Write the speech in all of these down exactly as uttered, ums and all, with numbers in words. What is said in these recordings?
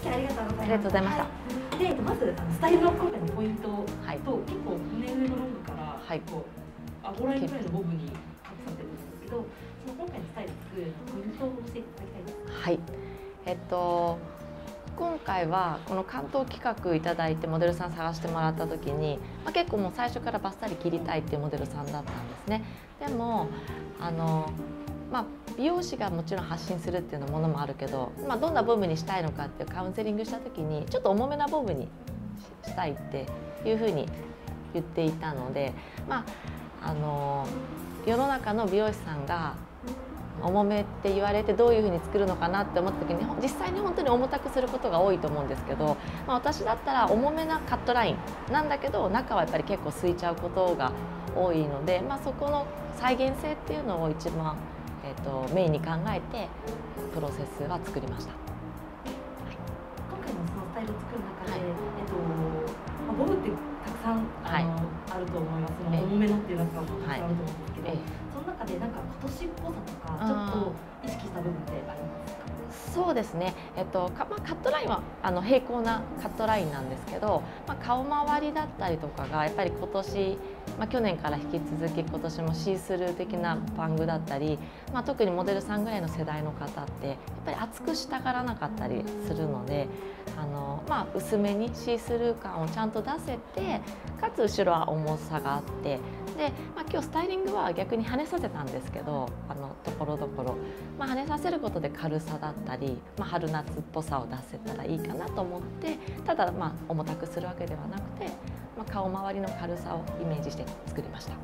ありがとうございます。 ありがとうございました。 はい、で、まずあのスタイルの今回のポイントと、 はい、 結構胸上のロングから、はい、こう顎ラインぐらいのボブにカットされてるんですけど、その今回のスタイル作るポイントを教えていただきたいです。 はい、えっと今回はこの関東企画いただいてモデルさん探してもらった時に、まあ、結構もう最初からバッサリ切りたいっていうモデルさんだったんですね。でもあの、まあ、美容師がもちろん発信するっていうのものもあるけど、まあ、どんなボブにしたいのかっていうカウンセリングした時にちょっと重めなボブにしたいっていうふうに言っていたので、まあ、あの世の中の美容師さんが重めって言われてどういうふうに作るのかなって思った時に実際に本当に重たくすることが多いと思うんですけど、まあ、私だったら重めなカットラインなんだけど中はやっぱり結構空いちゃうことが多いので、まあ、そこの再現性っていうのを一番、えー、とメインに考えてプロセスは作りました。 今回のそのスタイルを作る中で、はい、えっとまあ、ボブってたくさんあの、はい、あると思います。その重めのっていうのがたくさんあると思うんですけど、はい、その中でなんか今年っぽさとかちょっと意識した部分ってありますか？ そうですね、えっとかまあ、カットラインはあの平行なカットラインなんですけど、まあ、顔周りだったりとかがやっぱり今年、まあ、去年から引き続き今年もシースルー的なバングだったり、まあ、特にモデルさんぐらいの世代の方ってやっぱり厚くしたがらなかったりするので、あの、まあ、薄めにシースルー感をちゃんと出せてかつ後ろは重さがあって。でまあ、今日スタイリングは逆に跳ねさせたんですけど、あのところどころ、まあ、跳ねさせることで軽さだったり、まあ、春夏っぽさを出せたらいいかなと思って、ただまあ重たくするわけではなくて、まあ、顔周りの軽さをイメージして作りました。はい、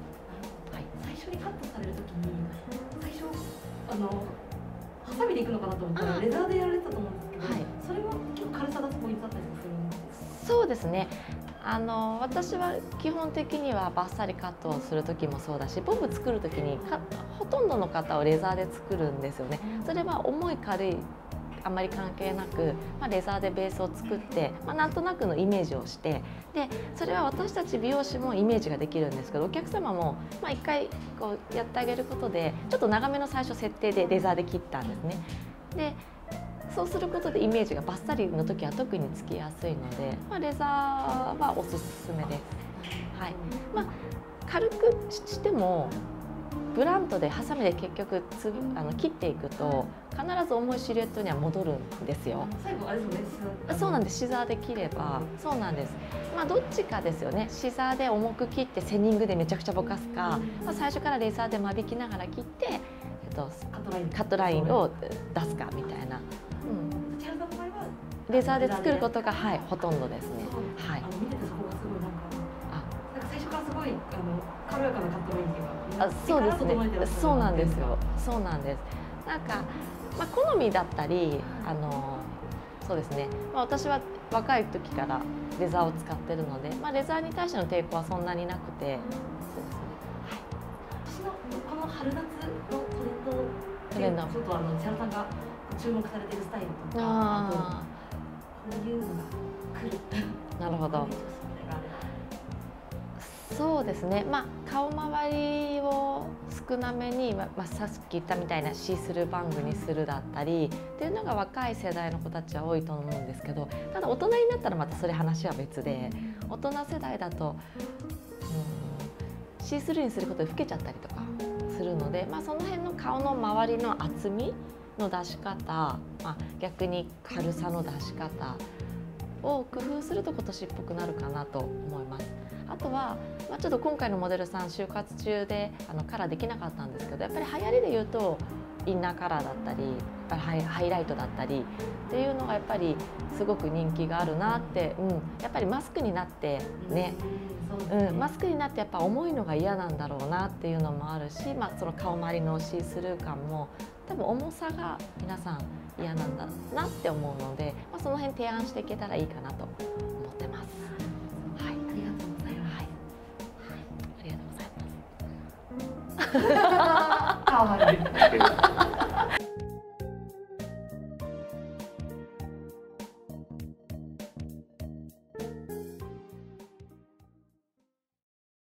最初にカットされる時に最初あのハサミでいくのかなと思ったらレザーでやられてたと思うんですけど、はい、それは結構軽さがポイントだったりするんですか？ そうですね、あの私は基本的にはバッサリカットをする時もそうだし、ボブ作る時にかほとんどの方をレザーで作るんですよね。それは重い軽いあまり関係なく、まあ、レザーでベースを作って、まあ、なんとなくのイメージをして、でそれは私たち美容師もイメージができるんですけど、お客様もまあ一回こうやってあげることでちょっと長めの最初設定でレザーで切ったんですね。でそうすることでイメージがバッサリの時は特につきやすいので、まあ、レザーはおすすめです。はい、まあ、軽くしてもブラントでハサミで結局つあの切っていくと必ず重いシルエットには戻るんですよ。 最後あれですよね。 そうなんです。シザーで切れば、そうなんです。まあどっちかですよね。シザーで重く切ってセニングでめちゃくちゃぼかすか、まあ、最初からレザーで間引きながら切って、えっとカットラインを出すかみたいな。レザーで作ることが、はい、ほとんどですね。はい。 見ててそこがすごいなんか、あ、なんか最初からすごいあの軽やかなカットラインっていうか、 あ、そうですね。そうなんですよ。そうなんです。なんかまあ好みだったり、あのそうですね。まあ私は若い時からレザーを使ってるので、まあレザーに対しての抵抗はそんなになくて、 そうですね。はい。私のこの春夏のトレンド、トレンド、ちょっとあの千原さんが注目されているスタイルとか、あとこういうのが来る。 なるほど。そうですね、まあ、顔周りを少なめに、まあ、さっき言ったみたいなシースルーバングにするだったりっていうのが若い世代の子たちは多いと思うんですけど、ただ大人になったらまたそれ話は別で、大人世代だと、うん、シースルーにすることで老けちゃったりとかするので、まあ、その辺の顔の周りの厚みの出し方、まあ、逆に軽さの出し方を工夫すると今年っぽくなるかなと思います。あとは、まあ、ちょっと今回のモデルさん就活中であのカラーできなかったんですけど、やっぱり流行りで言うとインナーカラーだったりハイ、ハイライトだったりっていうのがやっぱりすごく人気があるなって、うん、やっぱりマスクになってね、うん、マスクになってやっぱ重いのが嫌なんだろうなっていうのもあるし、まあ、その顔周りのシースルー感も多分重さが皆さん嫌なんだなって思うので、まあ、その辺提案していけたらいいかなと思ってます。はい、ありがとうございます。はい、ありがとうございます。 かわいい。